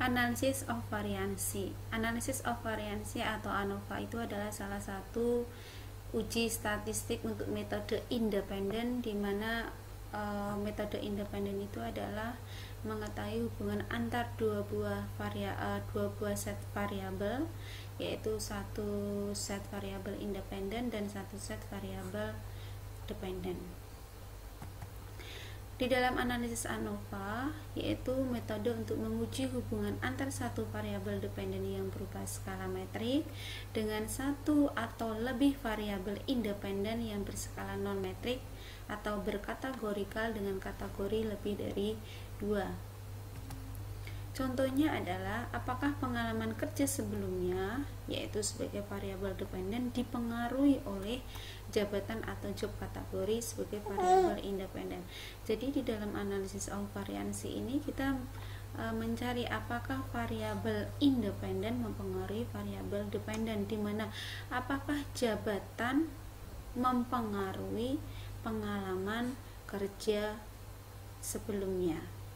Analysis of variansi. Analysis of variansi atau ANOVA itu adalah salah satu uji statistik untuk metode independen, di mana metode independen itu adalah mengetahui hubungan antar dua buah set variabel, yaitu satu set variabel independen dan satu set variabel dependen. Di dalam analisis ANOVA, yaitu metode untuk menguji hubungan antar satu variabel dependen yang berupa skala metrik dengan satu atau lebih variabel independen yang berskala non metrik atau berkategorikal dengan kategori lebih dari 2. Contohnya adalah apakah pengalaman kerja sebelumnya, yaitu sebagai variabel dependen, dipengaruhi oleh jabatan atau job kategori sebagai variabel independen. Jadi di dalam analisis of variansi ini kita mencari apakah variabel independen mempengaruhi variabel dependen, di mana apakah jabatan mempengaruhi pengalaman kerja sebelumnya.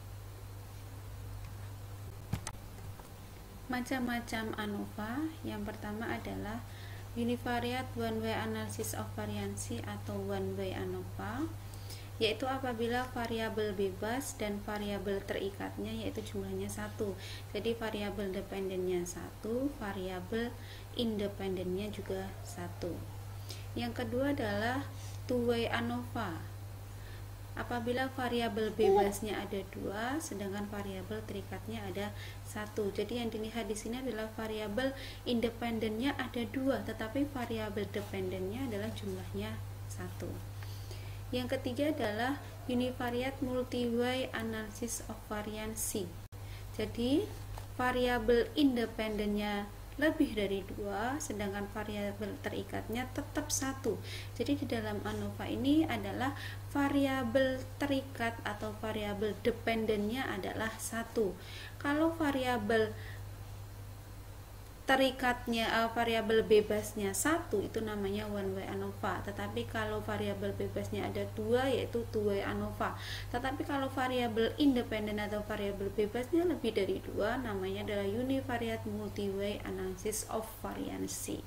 Macam-macam ANOVA. Yang pertama adalah univariate one way analysis of variansi atau one way ANOVA, yaitu apabila variabel bebas dan variabel terikatnya yaitu jumlahnya 1. Jadi variabel dependennya 1, variabel independennya juga 1. Yang kedua adalah two way ANOVA. Apabila variabel bebasnya ada 2, sedangkan variabel terikatnya ada 1. Jadi yang dilihat di sini adalah variabel independennya ada 2, tetapi variabel dependennya adalah jumlahnya 1. Yang ketiga adalah univariate multi-way analysis of variansi. Jadi variabel independennya lebih dari 2, sedangkan variabel terikatnya tetap 1. Jadi di dalam ANOVA ini adalah variabel terikat atau variabel dependennya adalah 1. Kalau variabel terikatnya variabel bebasnya 1, itu namanya one way ANOVA. Tetapi kalau variabel bebasnya ada 2, yaitu two way ANOVA. Tetapi kalau variabel independen atau variabel bebasnya lebih dari 2, namanya adalah univariate multi-way analysis of variansi.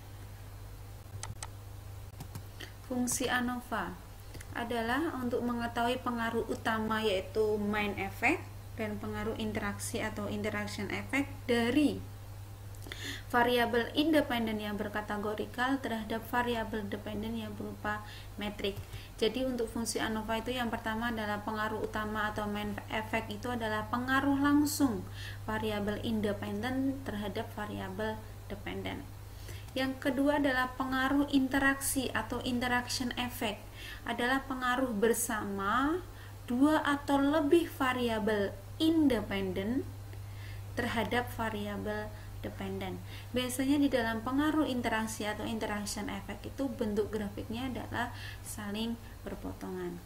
Fungsi ANOVA adalah untuk mengetahui pengaruh utama, yaitu main effect, dan pengaruh interaksi atau interaction effect dari variabel independen yang berkategorikal terhadap variabel dependen yang berupa metrik. Jadi untuk fungsi ANOVA itu yang pertama adalah pengaruh utama atau main effect, itu adalah pengaruh langsung variabel independen terhadap variabel dependen. Yang kedua adalah pengaruh interaksi atau interaction effect, adalah pengaruh bersama 2 atau lebih variabel independen terhadap variabel dependen. Biasanya di dalam pengaruh interaksi atau interaction effect itu bentuk grafiknya adalah saling berpotongan.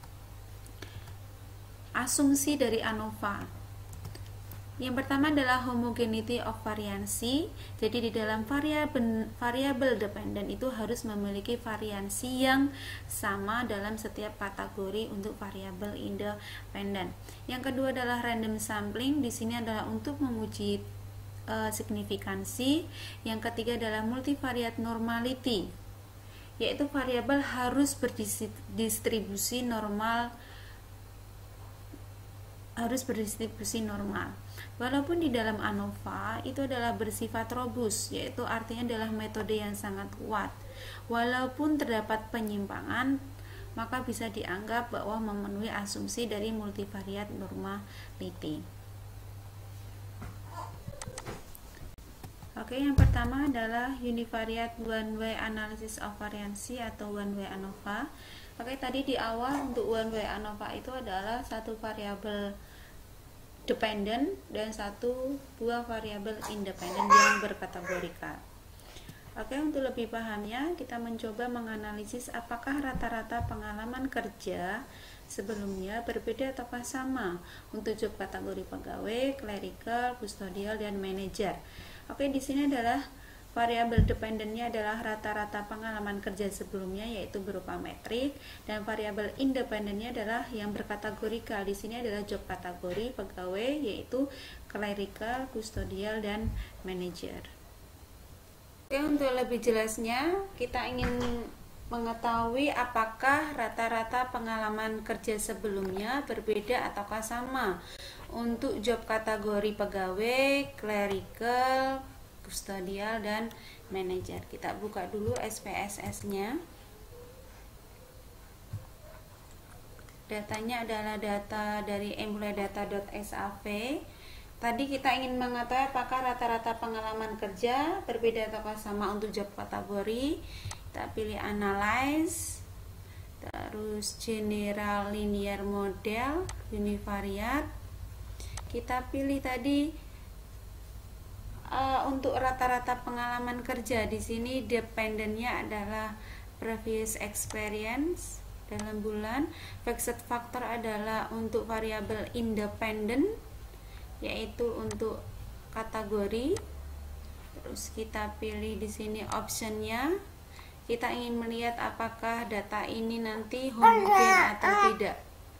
Asumsi dari ANOVA. Yang pertama adalah homogeneity of variansi. Jadi di dalam variabel dependen itu harus memiliki variansi yang sama dalam setiap kategori untuk variabel independen. Yang kedua adalah random sampling. Di sini adalah untuk menguji signifikansi. Yang ketiga adalah multivariate normality, yaitu variabel harus berdistribusi normal, walaupun di dalam ANOVA itu adalah bersifat robust, yaitu artinya adalah metode yang sangat kuat. Walaupun terdapat penyimpangan, maka bisa dianggap bahwa memenuhi asumsi dari multivariate normality. Oke, yang pertama adalah univariate one way analysis of variansi atau one way ANOVA. Oke, tadi di awal untuk one way ANOVA itu adalah satu variabel dependen dan satu buah variabel independen yang berkategorikal. Oke, untuk lebih pahamnya kita mencoba menganalisis apakah rata-rata pengalaman kerja sebelumnya berbeda ataukah sama untuk job kategori pegawai, clerical, kustodial, dan manajer. Oke, di sini adalah variabel dependennya adalah rata-rata pengalaman kerja sebelumnya, yaitu berupa metrik, dan variabel independennya adalah yang berkategorisal. Di sini adalah job kategori pegawai, yaitu clerical, custodial, dan manager. Oke, untuk lebih jelasnya kita ingin mengetahui apakah rata-rata pengalaman kerja sebelumnya berbeda ataukah sama untuk job kategori pegawai, clerical, custodial, dan manager. Kita buka dulu SPSS-nya. Datanya adalah data dari employee-data.sav. Tadi kita ingin mengetahui apakah rata-rata pengalaman kerja berbeda ataukah sama untuk job kategori. Kita pilih analyze, terus general linear model, univariate. Kita pilih tadi untuk rata-rata pengalaman kerja. Di sini dependennya adalah previous experience dalam bulan. Fixed factor adalah untuk variabel independent, yaitu untuk kategori. Terus kita pilih di sini optionnya. Kita ingin melihat apakah data ini nanti homogen atau tidak.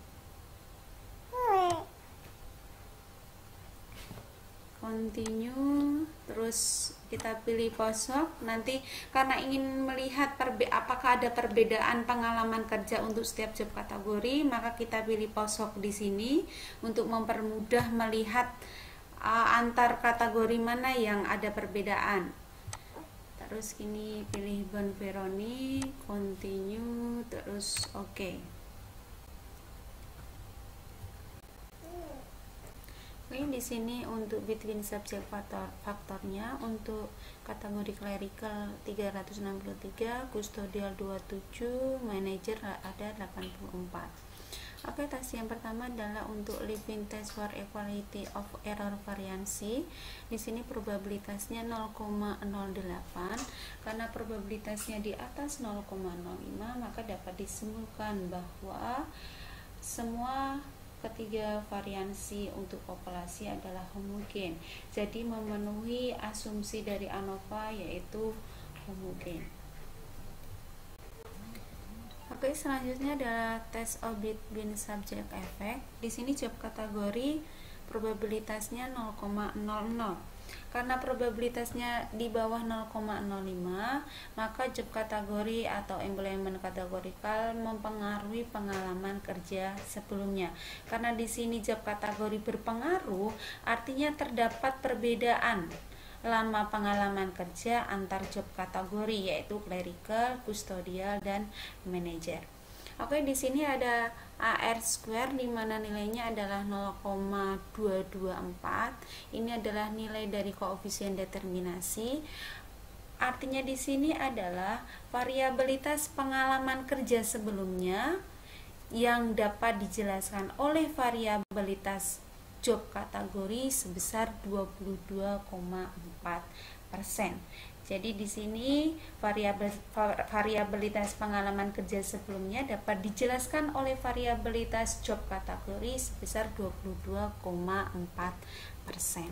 Continue, terus kita pilih posok. Nanti karena ingin melihat apakah ada perbedaan pengalaman kerja untuk setiap job kategori, maka kita pilih posok di sini untuk mempermudah melihat antar kategori mana yang ada perbedaan. Terus ini pilih Bonferroni, continue, terus oke. Ini di sini untuk between subject faktornya untuk kategori clerical 363, custodial 27, manager ada 84. Oke, tes yang pertama adalah untuk living test for equality of error variansi. Di sini probabilitasnya 0,08. Karena probabilitasnya di atas 0,05, maka dapat disimpulkan bahwa semua ketiga variansi untuk populasi adalah homogen. Jadi memenuhi asumsi dari ANOVA, yaitu homogen. Oke, selanjutnya adalah test of between subject effect. Di sini job kategori probabilitasnya 0,00. Karena probabilitasnya di bawah 0,05, maka job kategori atau employment kategorikal mempengaruhi pengalaman kerja sebelumnya. Karena di sini job kategori berpengaruh, artinya terdapat perbedaan lama pengalaman kerja antar job kategori, yaitu clerical, custodial, dan manager. Oke, di sini ada AR square di mana nilainya adalah 0,224. Ini adalah nilai dari koefisien determinasi. Artinya di sini adalah variabilitas pengalaman kerja sebelumnya yang dapat dijelaskan oleh variabilitas job kategori sebesar 22,4%. Jadi di sini variabilitas pengalaman kerja sebelumnya dapat dijelaskan oleh variabilitas job kategori sebesar 22,4%.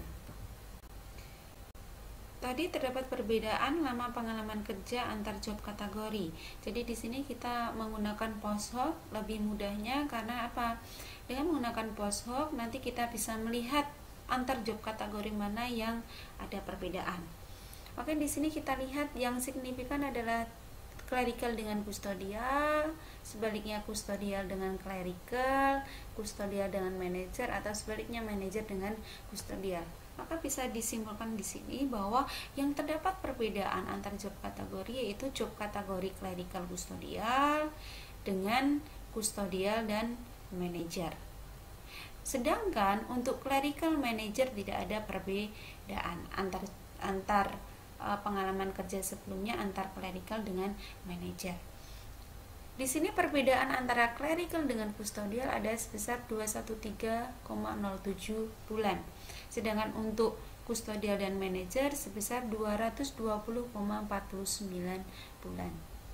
Tadi terdapat perbedaan lama pengalaman kerja antar job kategori. Jadi di sini kita menggunakan post hoc lebih mudahnya karena apa? Dengan menggunakan post hoc nanti kita bisa melihat antar job kategori mana yang ada perbedaan. Oke, di sini kita lihat yang signifikan adalah clerical dengan custodial, sebaliknya custodial dengan clerical, custodial dengan manager, atau sebaliknya manager dengan custodial. Maka bisa disimpulkan di sini bahwa yang terdapat perbedaan antar job kategori yaitu job kategori clerical custodial dengan custodial dan manager. Sedangkan untuk clerical manager tidak ada perbedaan antar pengalaman kerja sebelumnya antar clerical dengan manager. Di sini perbedaan antara clerical dengan custodial ada sebesar 213,07 bulan. Sedangkan untuk custodial dan manager sebesar 220,49 bulan.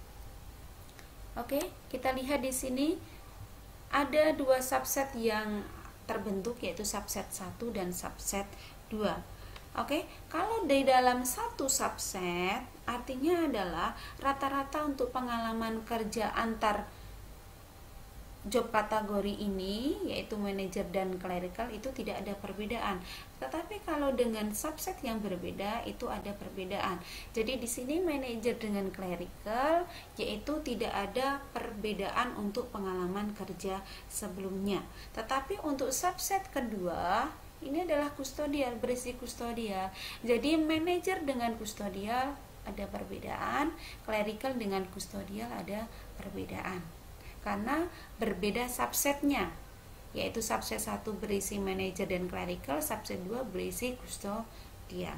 Oke, kita lihat di sini ada dua subset yang terbentuk, yaitu subset 1 dan subset 2. Oke, kalau di dalam satu subset artinya adalah rata-rata untuk pengalaman kerja antar job kategori ini, yaitu manajer dan clerical, itu tidak ada perbedaan. Tetapi kalau dengan subset yang berbeda itu ada perbedaan. Jadi di sini manajer dengan clerical yaitu tidak ada perbedaan untuk pengalaman kerja sebelumnya. Tetapi untuk subset kedua ini adalah kustodial, berisi kustodial. Jadi manajer dengan kustodial ada perbedaan, clerical dengan kustodial ada perbedaan. Karena berbeda subsetnya, yaitu subset 1 berisi manajer dan clerical, subset 2 berisi kustodial.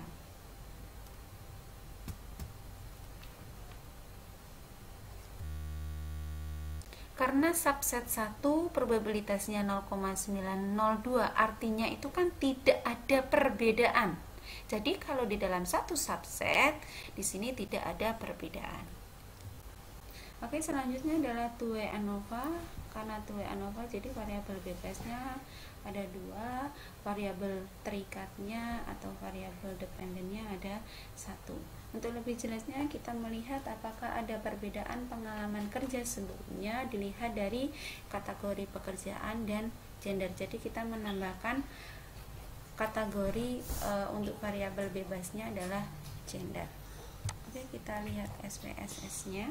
Karena subset 1 probabilitasnya 0,902, artinya itu kan tidak ada perbedaan. Jadi kalau di dalam satu subset di sini tidak ada perbedaan. Oke, selanjutnya adalah 2 ANOVA. Karena 2 ANOVA jadi variabel bebasnya ada 2, variabel terikatnya atau variabel dependennya ada 1. Untuk lebih jelasnya kita melihat apakah ada perbedaan pengalaman kerja sebelumnya, dilihat dari kategori pekerjaan dan gender. Jadi kita menambahkan kategori untuk variabel bebasnya adalah gender. Oke, kita lihat SPSS-nya.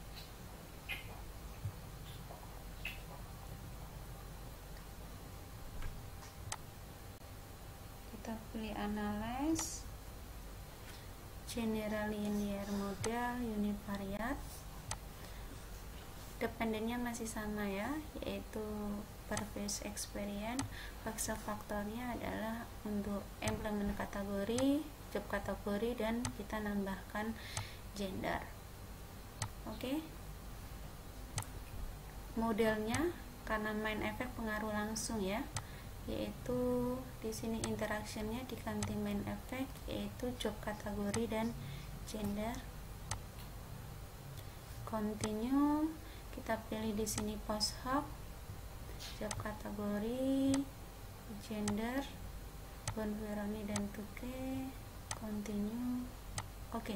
Kita pilih analyze, general linear model, univariate. Dependennya masih sama ya, yaitu previous experience. Faktornya adalah untuk employment kategori, job kategori, dan kita nambahkan gender. Oke. Modelnya karena main effect pengaruh langsung ya, yaitu di sini interactionnya diganti main effect, yaitu job kategori dan gender. Continue, kita pilih di sini post hoc, job kategori, gender, Bonferroni dan Tuke, continue. Oke.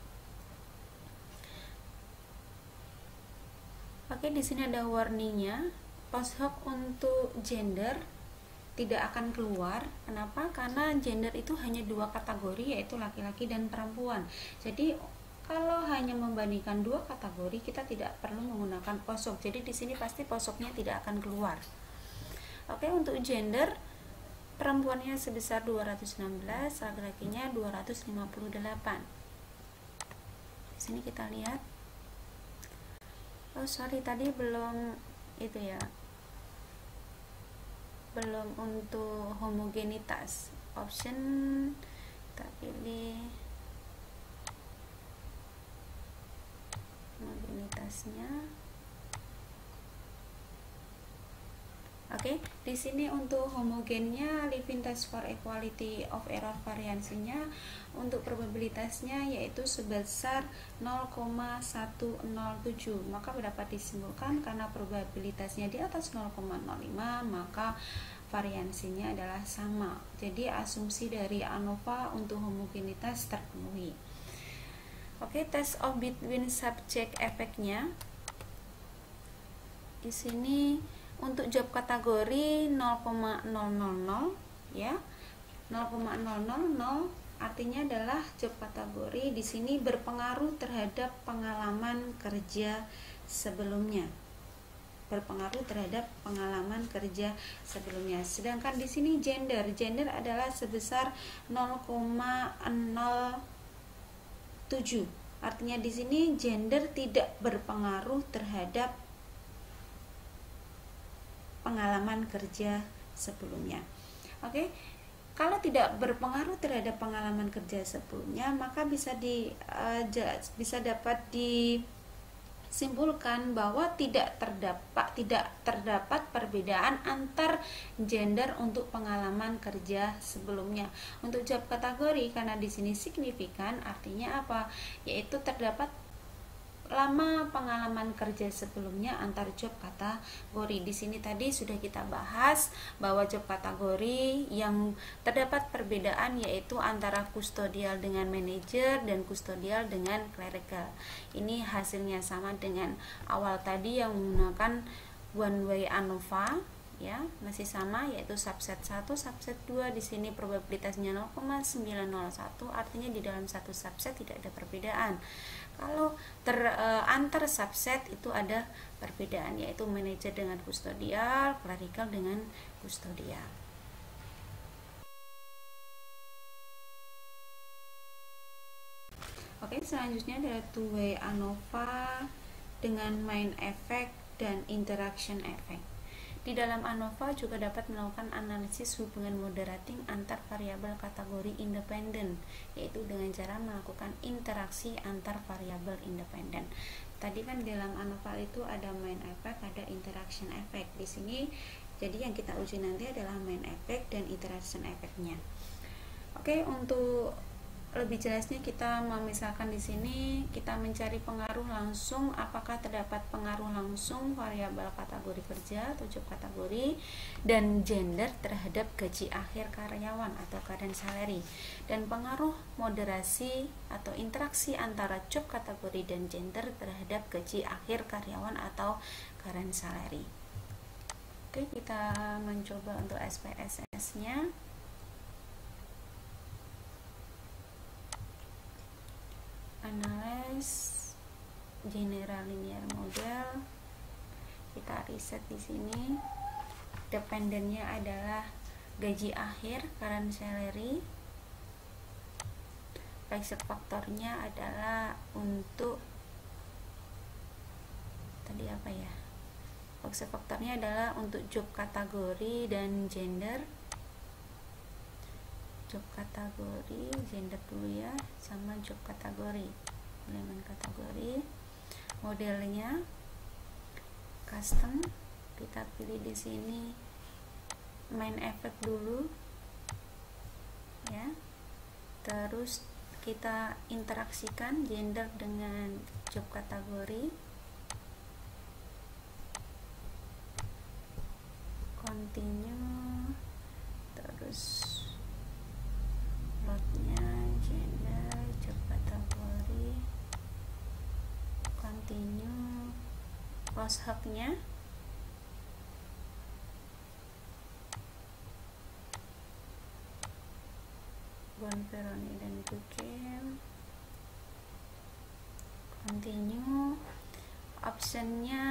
Oke, di sini ada warningnya. Post hoc untuk gender tidak akan keluar. Kenapa? Karena gender itu hanya 2 kategori, yaitu laki-laki dan perempuan. Jadi kalau hanya membandingkan 2 kategori, kita tidak perlu menggunakan post hoc. Jadi di sini pasti post hocnya tidak akan keluar. Oke, untuk gender perempuannya sebesar 216, laki-lakinya 258. Di sini kita lihat. Oh sorry, tadi belum itu ya, belum untuk homogenitas. Option kita pilih homogenitasnya. Oke, di sini untuk homogennya Levin test for equality of error variansinya untuk probabilitasnya yaitu sebesar 0,107. Maka dapat disimpulkan karena probabilitasnya di atas 0,05 maka variansinya adalah sama. Jadi asumsi dari ANOVA untuk homogenitas terpenuhi. Oke, test of between subject efeknya. Di sini untuk job kategori 0,000 ya. 0,000 artinya adalah job kategori di sini berpengaruh terhadap pengalaman kerja sebelumnya. Berpengaruh terhadap pengalaman kerja sebelumnya. Sedangkan di sini gender adalah sebesar 0,07. Artinya di sini gender tidak berpengaruh terhadap pengalaman kerja sebelumnya. Oke, kalau tidak berpengaruh terhadap pengalaman kerja sebelumnya, maka bisa dapat disimpulkan bahwa tidak terdapat perbedaan antar gender untuk pengalaman kerja sebelumnya. Untuk job kategori karena di sini signifikan, artinya apa? Yaitu terdapat lama pengalaman kerja sebelumnya antar job kategori. Di sini tadi sudah kita bahas bahwa job kategori yang terdapat perbedaan yaitu antara kustodial dengan manajer dan kustodial dengan clerical. Ini hasilnya sama dengan awal tadi yang menggunakan one way ANOVA, ya, masih sama yaitu subset 1, subset 2. Di sini probabilitasnya 0,901, artinya di dalam satu subset tidak ada perbedaan. Kalau antar subset itu ada perbedaan, yaitu manajer dengan kustodial, clerical dengan kustodial. Oke, selanjutnya adalah two way ANOVA dengan main effect dan interaction effect. Di dalam ANOVA juga dapat melakukan analisis hubungan moderating antar variabel kategori independen, yaitu dengan cara melakukan interaksi antar variabel independen. Tadi kan di dalam ANOVA itu ada main effect, ada interaction effect. Di sini jadi yang kita uji nanti adalah main effect dan interaction effect-nya. Oke, untuk lebih jelasnya kita memisahkan di sini, kita mencari pengaruh langsung, apakah terdapat pengaruh langsung variabel kategori kerja atau job kategori dan gender terhadap gaji akhir karyawan atau current salary, dan pengaruh moderasi atau interaksi antara job kategori dan gender terhadap gaji akhir karyawan atau current salary. Oke, kita mencoba untuk SPSS-nya. Analyze general linear model, kita riset di sini. Dependennya adalah gaji akhir current salary, risk faktornya adalah untuk tadi apa ya, risk faktornya adalah untuk job kategori dan gender. Job kategori, gender dulu ya, sama job kategori, elemen kategori. Modelnya custom, kita pilih di sini main effect dulu ya, terus kita interaksikan gender dengan job kategori, continue, terus lotnya gender, job kategori, continue, close hub-nya, Bonferroni dan Gukem, continue, optionnya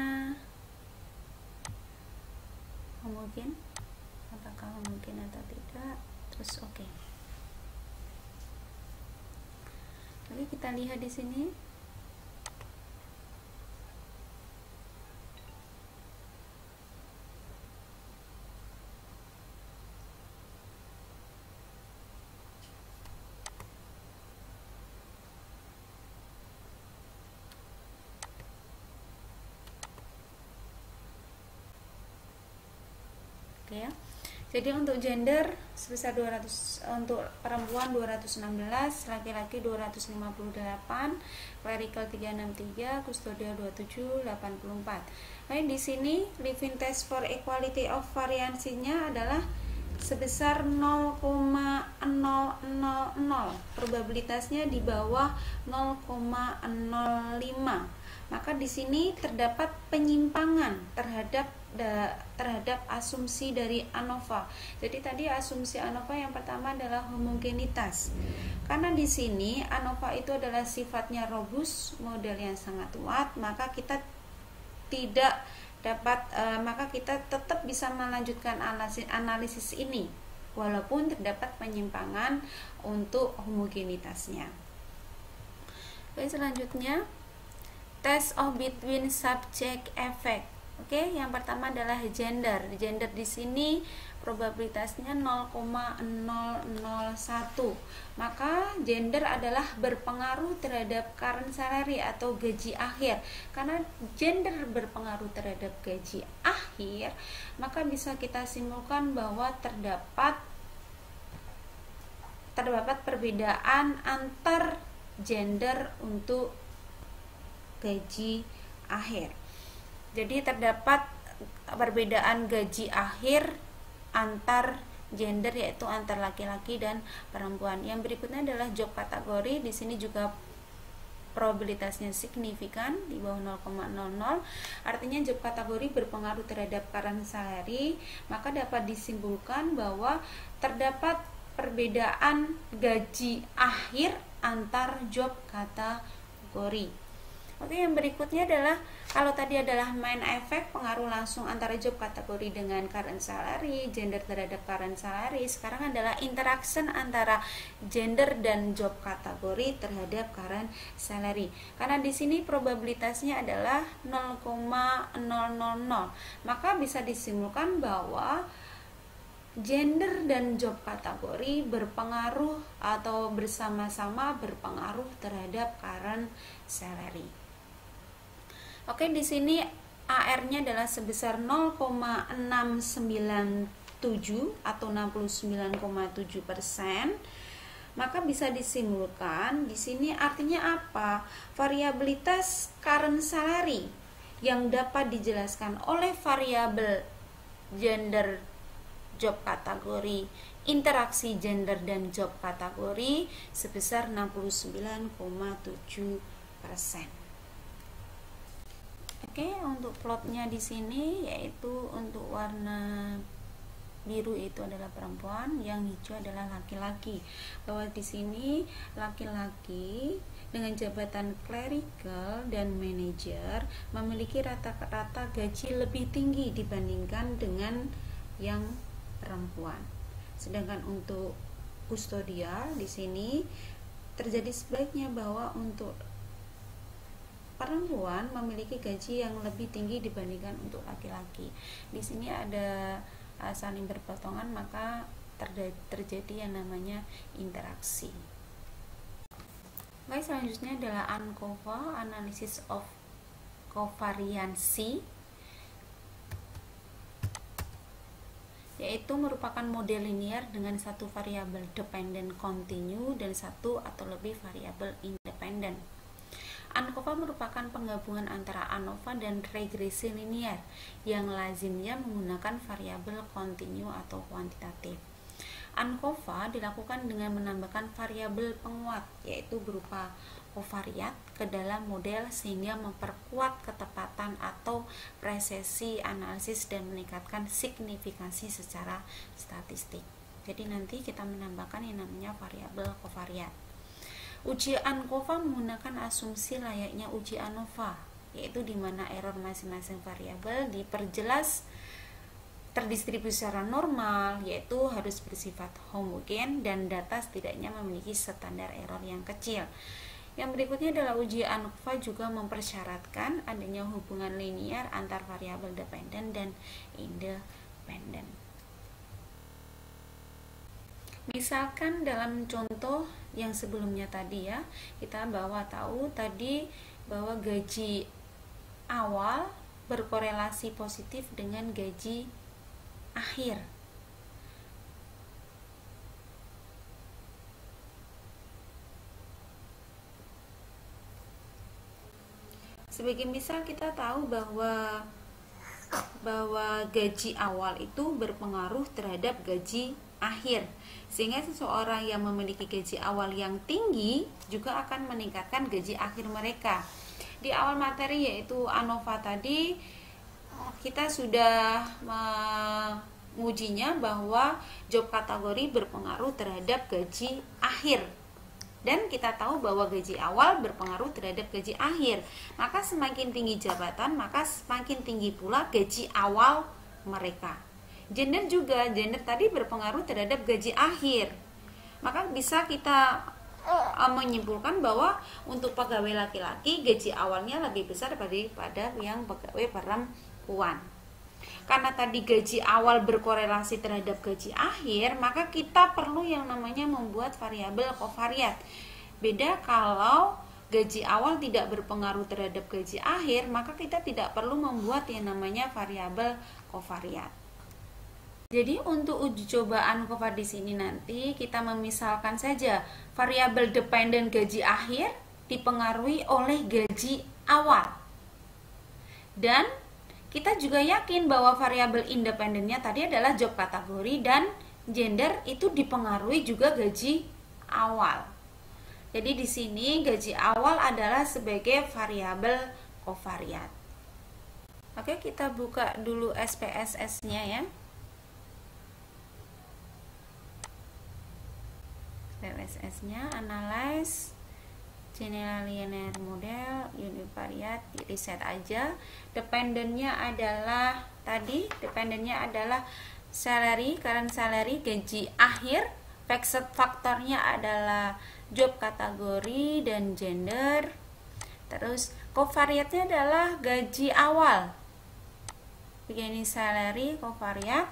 homogen, apakah homogen atau tidak, terus oke. Oke, kita lihat di sini. Oke ya. Jadi untuk gender sebesar 200, untuk perempuan 216, laki-laki 258, clerical 363, kustodial 27, 84. Nah, di sini living test for equality of variansinya adalah sebesar 0,000. Probabilitasnya di bawah 0,05. Maka di sini terdapat penyimpangan terhadap asumsi dari ANOVA. Jadi tadi asumsi ANOVA yang pertama adalah homogenitas. Karena di sini ANOVA itu adalah sifatnya robust, model yang sangat kuat, maka kita tetap bisa melanjutkan analisis ini walaupun terdapat penyimpangan untuk homogenitasnya. Oke, selanjutnya test of between subject effect. Oke, yang pertama adalah gender. Gender di sini probabilitasnya 0,001. Maka gender adalah berpengaruh terhadap current salary atau gaji akhir. Karena gender berpengaruh terhadap gaji akhir, maka bisa kita simpulkan bahwa terdapat perbedaan antar gender untuk gaji akhir. Jadi terdapat perbedaan gaji akhir antar gender, yaitu antar laki-laki dan perempuan. Yang berikutnya adalah job kategori. Di sini juga probabilitasnya signifikan di bawah 0,00. Artinya job kategori berpengaruh terhadap current salary, maka dapat disimpulkan bahwa terdapat perbedaan gaji akhir antar job kategori. Oke, yang berikutnya adalah kalau tadi adalah main effect, pengaruh langsung antara job kategori dengan current salary, gender terhadap current salary. Sekarang adalah interaction antara gender dan job kategori terhadap current salary. Karena di sini probabilitasnya adalah 0,000, maka bisa disimpulkan bahwa gender dan job kategori berpengaruh atau bersama-sama berpengaruh terhadap current salary. Oke, di sini AR-nya adalah sebesar 0,697 atau 69,7%. Maka bisa disimpulkan di sini artinya apa? Variabilitas current salary yang dapat dijelaskan oleh variabel gender job kategori, interaksi gender dan job kategori sebesar 69,7%. Oke, untuk plotnya di sini yaitu untuk warna biru itu adalah perempuan, yang hijau adalah laki-laki. Bahwa di sini laki-laki dengan jabatan clerical dan manager memiliki rata-rata gaji lebih tinggi dibandingkan dengan yang perempuan. Sedangkan untuk kustodial di sini terjadi sebaliknya, bahwa untuk perempuan memiliki gaji yang lebih tinggi dibandingkan untuk laki-laki. Di sini ada saling berpotongan, maka terjadi yang namanya interaksi. Baik, selanjutnya adalah ANCOVA, Analysis of Covariancy, yaitu merupakan model linear dengan satu variabel dependent continue dan satu atau lebih variabel independen. ANCOVA merupakan penggabungan antara ANOVA dan regresi linear yang lazimnya menggunakan variabel kontinu atau kuantitatif. ANCOVA dilakukan dengan menambahkan variabel penguat, yaitu berupa kovariat, ke dalam model sehingga memperkuat ketepatan atau presisi analisis dan meningkatkan signifikansi secara statistik. Jadi nanti kita menambahkan yang namanya variabel kovariat. Uji ANCOVA menggunakan asumsi layaknya uji ANOVA, yaitu di mana error masing-masing variabel diperjelas terdistribusi secara normal, yaitu harus bersifat homogen dan data setidaknya memiliki standar error yang kecil. Yang berikutnya adalah uji ANCOVA juga mempersyaratkan adanya hubungan linear antar variabel dependen dan independen. Misalkan dalam contoh yang sebelumnya tadi ya, kita tahu tadi bahwa gaji awal berkorelasi positif dengan gaji akhir. Sebagai misal, kita tahu bahwa gaji awal itu berpengaruh terhadap gaji akhir, sehingga seseorang yang memiliki gaji awal yang tinggi juga akan meningkatkan gaji akhir mereka. Di awal materi yaitu ANOVA tadi, kita sudah mengujinya bahwa job kategori berpengaruh terhadap gaji akhir, dan kita tahu bahwa gaji awal berpengaruh terhadap gaji akhir. Maka semakin tinggi jabatan, maka semakin tinggi pula gaji awal mereka. Gender juga, gender tadi berpengaruh terhadap gaji akhir. Maka bisa kita menyimpulkan bahwa untuk pegawai laki-laki gaji awalnya lebih besar daripada yang pegawai perempuan. Karena tadi gaji awal berkorelasi terhadap gaji akhir, maka kita perlu yang namanya membuat variabel kovariat. Beda kalau gaji awal tidak berpengaruh terhadap gaji akhir, maka kita tidak perlu membuat yang namanya variabel kovariat. Jadi untuk uji coba ANCOVA di sini nanti kita memisalkan saja variabel dependen gaji akhir dipengaruhi oleh gaji awal. Dan kita juga yakin bahwa variabel independennya tadi adalah job kategori dan gender itu dipengaruhi juga gaji awal. Jadi di sini gaji awal adalah sebagai variabel kovariat. Oke, kita buka dulu SPSS-nya ya. SPSS-nya analyze general linear model univariate, di reset aja. Dependennya adalah tadi, dependennya adalah salary, current salary, gaji akhir. Fixed faktornya adalah job kategori dan gender. Terus kovariatnya adalah gaji awal, beginning salary, kovariat.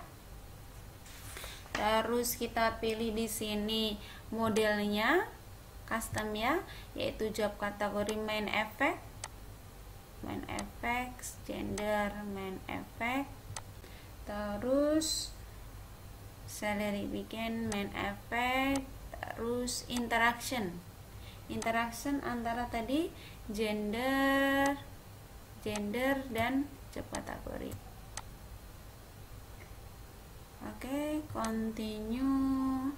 Terus kita pilih di sini modelnya, custom ya, yaitu job kategori main effect, gender main effect. Terus salary begin main effect. Terus interaction antara tadi gender dan job kategori. Oke, continue.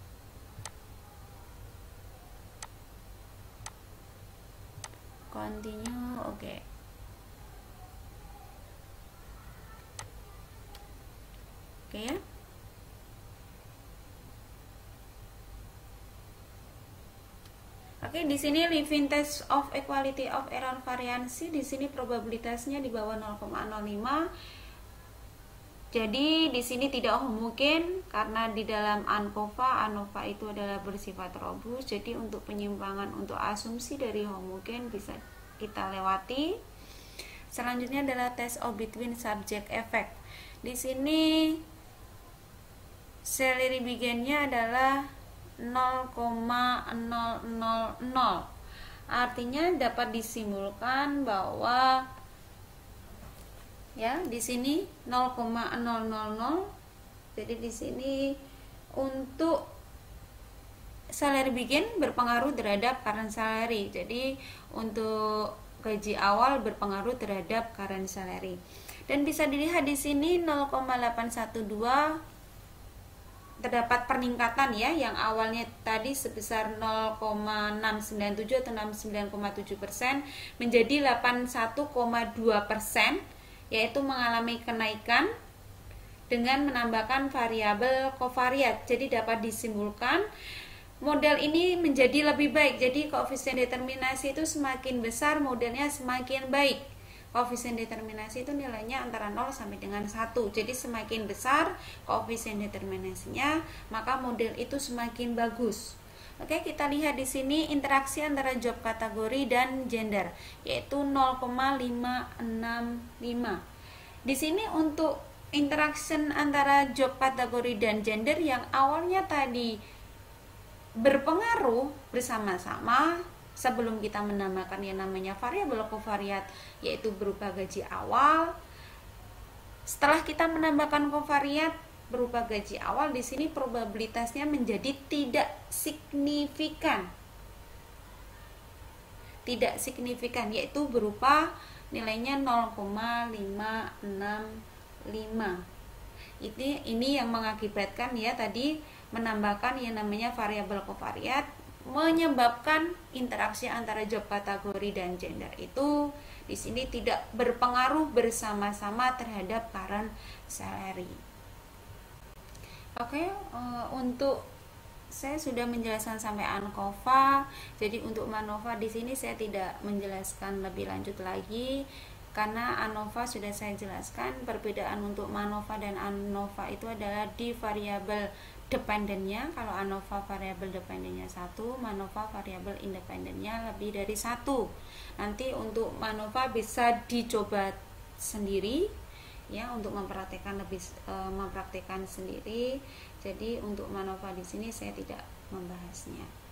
Oke. Oke ya. Oke, di sini living test of equality of error variansi, di sini probabilitasnya di bawah 0,05. Jadi di sini tidak homogen karena di dalam ANOVA itu adalah bersifat robust. Jadi untuk penyimpangan untuk asumsi dari homogen bisa kita lewati. Selanjutnya adalah test of between subject effect. Di sini salary begin-nya adalah 0,000. Artinya dapat disimpulkan bahwa ya di sini 0,000. Jadi di sini untuk salary begin berpengaruh terhadap current salary. Jadi untuk gaji awal berpengaruh terhadap current salary. Dan bisa dilihat di sini 0,812 terdapat peningkatan ya, yang awalnya tadi sebesar 0,697 atau 69,7% menjadi 81,2%, yaitu mengalami kenaikan dengan menambahkan variabel kovariat. Jadi dapat disimpulkan model ini menjadi lebih baik. Jadi koefisien determinasi itu semakin besar, modelnya semakin baik. Koefisien determinasi itu nilainya antara 0 sampai dengan 1. Jadi semakin besar koefisien determinasinya, maka model itu semakin bagus. Oke, kita lihat di sini interaksi antara job kategori dan gender, yaitu 0,565. Di sini untuk interaction antara job kategori dan gender yang awalnya tadi berpengaruh bersama-sama sebelum kita menambahkan yang namanya variabel kovariat, yaitu berupa gaji awal. Setelah kita menambahkan kovariat berupa gaji awal, di sini probabilitasnya menjadi tidak signifikan. Tidak signifikan, yaitu berupa nilainya 0,565. Ini yang mengakibatkan ya tadi menambahkan yang namanya variabel kovariat, menyebabkan interaksi antara job kategori dan gender itu di sini tidak berpengaruh bersama-sama terhadap current salary. Oke, untuk saya sudah menjelaskan sampai ANOVA. Jadi untuk MANOVA di sini saya tidak menjelaskan lebih lanjut lagi karena ANOVA sudah saya jelaskan. Perbedaan untuk MANOVA dan ANOVA itu adalah di variabel dependennya. Kalau ANOVA variabel dependennya 1, MANOVA variabel independennya lebih dari 1. Nanti untuk MANOVA bisa dicoba sendiri ya, untuk mempraktekkan sendiri. Jadi untuk MANOVA di sini saya tidak membahasnya.